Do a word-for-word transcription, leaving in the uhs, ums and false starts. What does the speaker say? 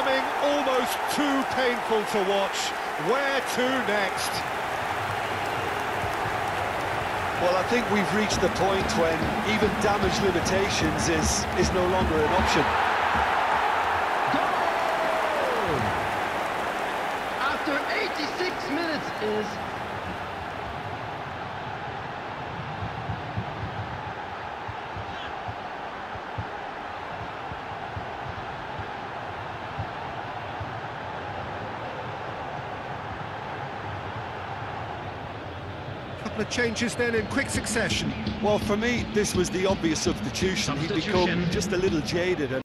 becoming almost too painful to watch. Where to next? Well, I think we've reached the point when even damage limitations is, is no longer an option. Goal! After eighty-six minutes is... Couple of changes then in quick succession. Well, for me, this was the obvious substitution. He'd become just a little jaded. And